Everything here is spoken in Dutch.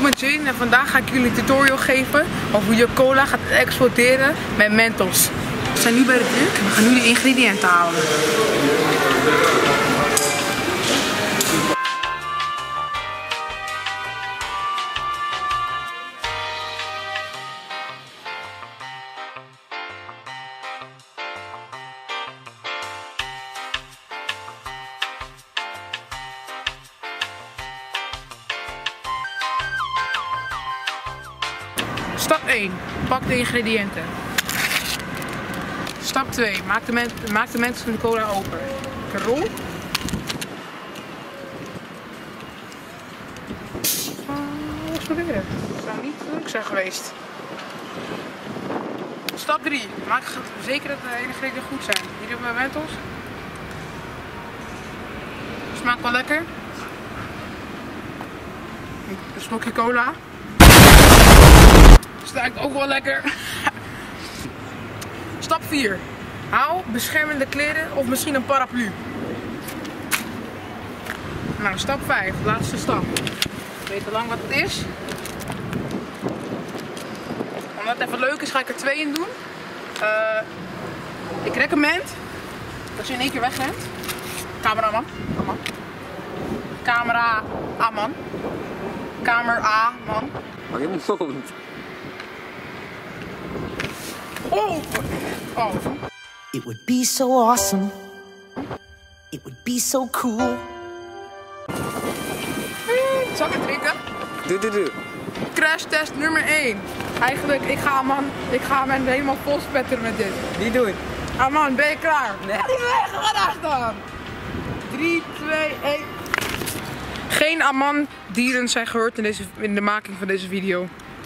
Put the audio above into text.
met Jane en vandaag ga ik jullie een tutorial geven over hoe je cola gaat exporteren met Mentos. We zijn nu bij de druk en we gaan nu de ingrediënten halen. Stap 1. Pak de ingrediënten. Stap 2. Maak de Mentos van de cola open. Rol. Wat proberen? Dat zou niet leuk zijn geweest. Stap 3. Maak zeker dat de ingrediënten goed zijn. Hier hebben we Mentos. Smaakt wel lekker. Een slokje cola. Smaakt ook wel lekker. Stap 4. Haal beschermende kleren of misschien een paraplu. Nou, stap 5. Laatste stap. Weet je lang wat het is? Omdat het even leuk is, ga ik er 2 in doen. Ik recommend dat je in één keer wegrent. Cameraman. Cameraman. Cameraman. Hou je mond. Oh! Oh. It would be so awesome. It would be so cool. Zal ik het drinken? Doe. Crash test nummer 1. Eigenlijk, ik ga hem helemaal vol spetteren met dit. Niet doen. Man, ben je klaar? Nee. Ga dan. 3, 2, 1. Geen Amman dieren zijn gehoord in de making van deze video.